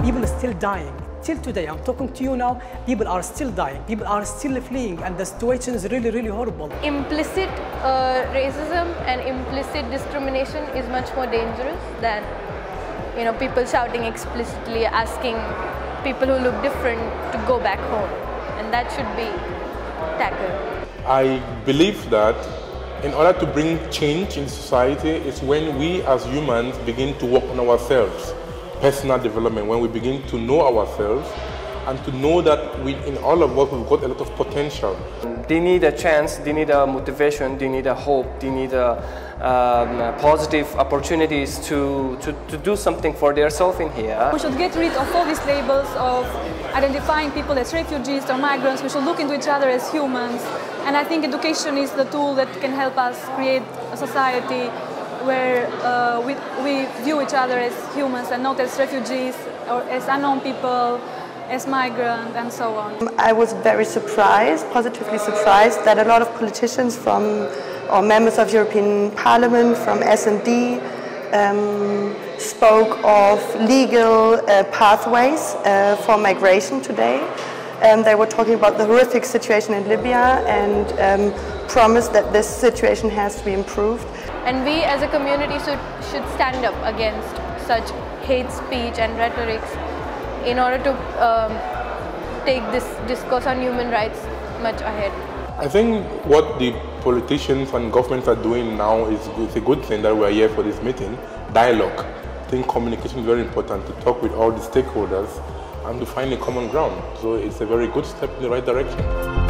people still dying. Till today, I'm talking to you now, people are still dying, people are still fleeing, and the situation is really, really horrible. Implicit racism and implicit discrimination is much more dangerous than, people shouting explicitly, asking people who look different to go back home, and that should be tackled. I believe that in order to bring change in society, it's when we as humans begin to work on ourselves. Personal development, when we begin to know ourselves and to know that in all of us we've got a lot of potential. They need a chance, they need a motivation, they need a hope, they need positive opportunities to do something for themselves in here. We should get rid of all these labels of identifying people as refugees or migrants. We should look into each other as humans. And I think education is the tool that can help us create a society where we view each other as humans and not as refugees or as unknown people, as migrants and so on. I was very surprised, positively surprised, that a lot of politicians or members of European Parliament from S&D spoke of legal pathways for migration today. They were talking about the horrific situation in Libya and promised that this situation has to be improved. And we as a community should stand up against such hate speech and rhetorics in order to take this discourse on human rights much ahead. I think what the politicians and governments are doing now is a good thing that we are here for this meeting. Dialogue. I think communication is very important, to talk with all the stakeholders and to find a common ground. So it's a very good step in the right direction.